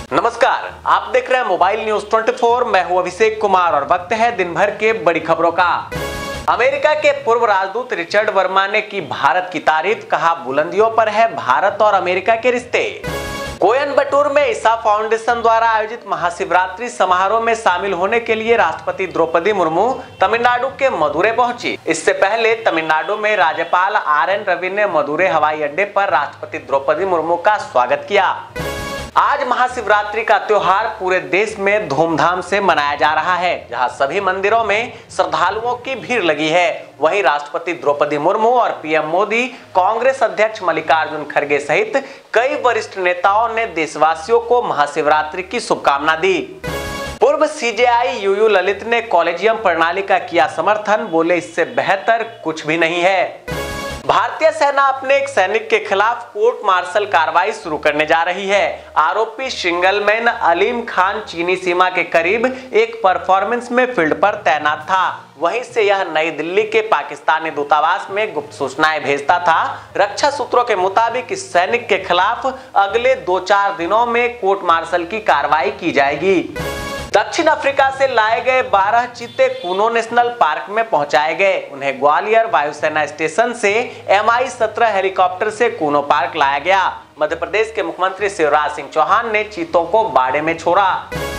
नमस्कार, आप देख रहे हैं मोबाइल न्यूज 24। मैं हूं अभिषेक कुमार और वक्त है दिन भर के बड़ी खबरों का। अमेरिका के पूर्व राजदूत रिचर्ड वर्मा ने की भारत की तारीफ, कहा बुलंदियों पर है भारत और अमेरिका के रिश्ते। कोयम्बटूर में ईसा फाउंडेशन द्वारा आयोजित महाशिवरात्रि समारोह में शामिल होने के लिए राष्ट्रपति द्रौपदी मुर्मू तमिलनाडु के मदुरै पहुंची। इससे पहले तमिलनाडु में राज्यपाल RN रवि ने मदुरै हवाई अड्डे पर राष्ट्रपति द्रौपदी मुर्मू का स्वागत किया। आज महाशिवरात्रि का त्योहार पूरे देश में धूमधाम से मनाया जा रहा है, जहां सभी मंदिरों में श्रद्धालुओं की भीड़ लगी है। वहीं राष्ट्रपति द्रौपदी मुर्मू और PM मोदी, कांग्रेस अध्यक्ष मल्लिकार्जुन खड़गे सहित कई वरिष्ठ नेताओं ने देशवासियों को महाशिवरात्रि की शुभकामना दी। पूर्व CJI UU ललित ने कॉलेजियम प्रणाली का किया समर्थन, बोले इससे बेहतर कुछ भी नहीं है। भारतीय सेना अपने एक सैनिक के खिलाफ कोर्ट मार्शल कार्रवाई शुरू करने जा रही है। आरोपी सिंगलमैन अलीम खान चीनी सीमा के करीब एक परफॉर्मेंस में फील्ड पर तैनात था। वहीं से यह नई दिल्ली के पाकिस्तानी दूतावास में गुप्त सूचनाएं भेजता था। रक्षा सूत्रों के मुताबिक इस सैनिक के खिलाफ अगले 2-4 दिनों में कोर्ट मार्शल की कार्रवाई की जाएगी। दक्षिण अफ्रीका से लाए गए 12 चीते कूनो नेशनल पार्क में पहुंचाए गए। उन्हें ग्वालियर वायुसेना स्टेशन से MI-17 हेलीकॉप्टर से कूनो पार्क लाया गया। मध्य प्रदेश के मुख्यमंत्री शिवराज सिंह चौहान ने चीतों को बाड़े में छोड़ा।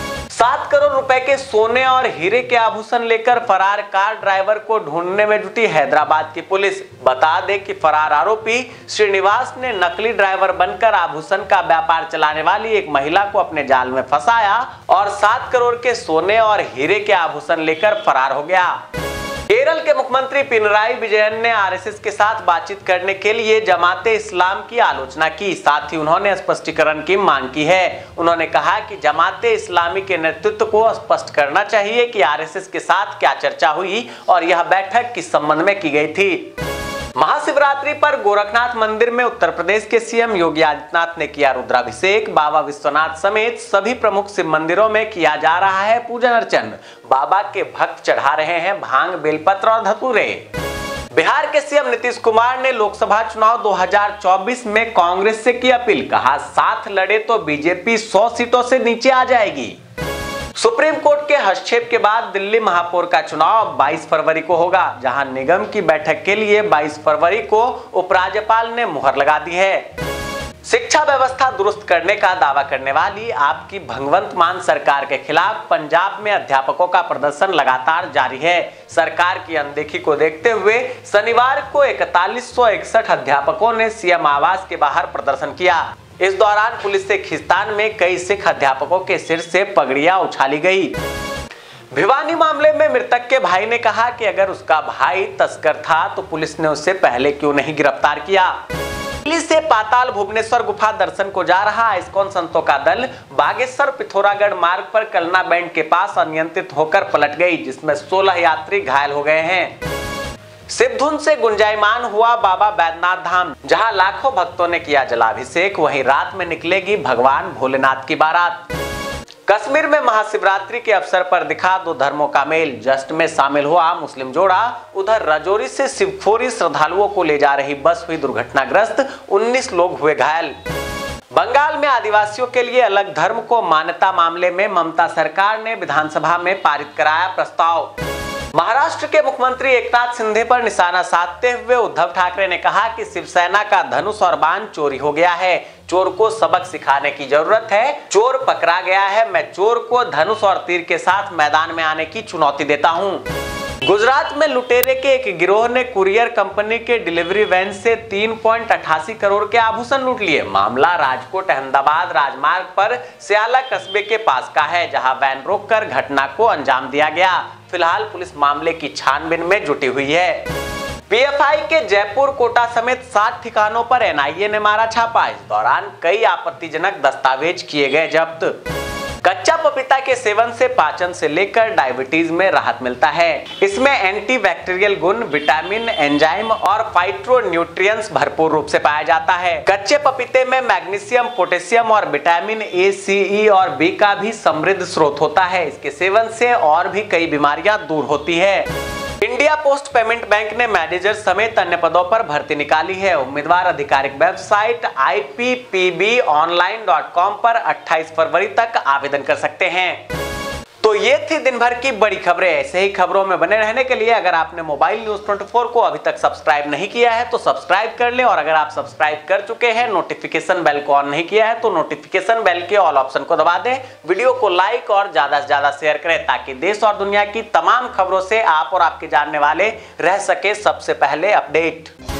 7 करोड़ रुपए के सोने और हीरे के आभूषण लेकर फरार कार ड्राइवर को ढूंढने में जुटी हैदराबाद की पुलिस। बता दें कि फरार आरोपी श्रीनिवास ने नकली ड्राइवर बनकर आभूषण का व्यापार चलाने वाली एक महिला को अपने जाल में फंसाया और 7 करोड़ के सोने और हीरे के आभूषण लेकर फरार हो गया। केरल के मुख्यमंत्री पिनराई विजयन ने RSS के साथ बातचीत करने के लिए जमाते इस्लाम की आलोचना की। साथ ही उन्होंने स्पष्टीकरण की मांग की है। उन्होंने कहा कि जमाते इस्लामी के नेतृत्व को स्पष्ट करना चाहिए कि RSS के साथ क्या चर्चा हुई और यह बैठक किस संबंध में की गई थी। महाशिवरात्रि पर गोरखनाथ मंदिर में उत्तर प्रदेश के CM योगी आदित्यनाथ ने किया रुद्राभिषेक। बाबा विश्वनाथ समेत सभी प्रमुख शिव मंदिरों में किया जा रहा है पूजन अर्चन। बाबा के भक्त चढ़ा रहे हैं भांग, बेलपत्र और धतूरे। बिहार के CM नीतीश कुमार ने लोकसभा चुनाव 2024 में कांग्रेस से की अपील, कहा साथ लड़े तो बीजेपी 100 सीटों से नीचे आ जाएगी। सुप्रीम कोर्ट के हस्तक्षेप के बाद दिल्ली महापौर का चुनाव 22 फरवरी को होगा, जहां निगम की बैठक के लिए 22 फरवरी को उपराज्यपाल ने मुहर लगा दी है। शिक्षा व्यवस्था दुरुस्त करने का दावा करने वाली आपकी भगवंत मान सरकार के खिलाफ पंजाब में अध्यापकों का प्रदर्शन लगातार जारी है। सरकार की अनदेखी को देखते हुए शनिवार को 4161 अध्यापकों ने CM आवास के बाहर प्रदर्शन किया। इस दौरान पुलिस से खींचतान में कई सिख अध्यापकों के सिर से पगड़ियां उछाली गई। भिवानी मामले में मृतक के भाई ने कहा कि अगर उसका भाई तस्कर था तो पुलिस ने उसे पहले क्यों नहीं गिरफ्तार किया। दिल्ली से पाताल भुवनेश्वर गुफा दर्शन को जा रहा इस्कॉन संतों का दल बागेश्वर पिथौरागढ़ मार्ग पर कलना बैंड के पास अनियंत्रित होकर पलट गई, जिसमें 16 यात्री घायल हो गए हैं। शिवधुन से गुंजायमान हुआ बाबा बैद्यनाथ धाम, जहां लाखों भक्तों ने किया जलाभिषेक। वहीं रात में निकलेगी भगवान भोलेनाथ की बारात। कश्मीर में महाशिवरात्रि के अवसर पर दिखा दो धर्मों का मेल। जश्न में शामिल हुआ मुस्लिम जोड़ा। उधर राजौरी से शिवखोरी श्रद्धालुओं को ले जा रही बस हुई दुर्घटनाग्रस्त, 19 लोग हुए घायल। बंगाल में आदिवासियों के लिए अलग धर्म को मान्यता मामले में ममता सरकार ने विधानसभा में पारित कराया प्रस्ताव। महाराष्ट्र के मुख्यमंत्री एकनाथ शिंदे पर निशाना साधते हुए उद्धव ठाकरे ने कहा कि शिवसेना का धनुष और बाण चोरी हो गया है। चोर को सबक सिखाने की जरूरत है। चोर पकड़ा गया है। मैं चोर को धनुष और तीर के साथ मैदान में आने की चुनौती देता हूं। गुजरात में लुटेरे के एक गिरोह ने कुरियर कंपनी के डिलीवरी वैन से 3.88 करोड़ के आभूषण लूट लिए। मामला राजकोट अहमदाबाद राजमार्ग पर स्याला कस्बे के पास का है, जहां वैन रोककर घटना को अंजाम दिया गया। फिलहाल पुलिस मामले की छानबीन में जुटी हुई है। PFI के जयपुर, कोटा समेत 7 ठिकानों पर NIA ने मारा छापा। इस दौरान कई आपत्तिजनक दस्तावेज किए गए जब्त। कच्चा पपीता के सेवन से पाचन से लेकर डायबिटीज में राहत मिलता है। इसमें एंटीबैक्टीरियल गुण, विटामिन, एंजाइम और फाइटोन्यूट्रिएंट्स भरपूर रूप से पाया जाता है। कच्चे पपीते में मैग्नीशियम, पोटेशियम और विटामिन A, C, E और B का भी समृद्ध स्रोत होता है। इसके सेवन से और भी कई बीमारियां दूर होती है। इंडिया पोस्ट पेमेंट बैंक ने मैनेजर समेत अन्य पदों पर भर्ती निकाली है। उम्मीदवार आधिकारिक वेबसाइट ipppbonline.com पर 28 फरवरी तक आवेदन कर सकते हैं। तो ये थी दिन भर की बड़ी खबरें। ऐसे ही खबरों में बने रहने के लिए अगर आपने मोबाइल न्यूज 24 को अभी तक सब्सक्राइब नहीं किया है तो सब्सक्राइब कर लें, और अगर आप सब्सक्राइब कर चुके हैं, नोटिफिकेशन बेल को ऑन नहीं किया है तो नोटिफिकेशन बेल के ऑल ऑप्शन को दबा दें। वीडियो को लाइक और ज्यादा से ज्यादा शेयर करें ताकि देश और दुनिया की तमाम खबरों से आप और आपके जानने वाले रह सके सबसे पहले अपडेट।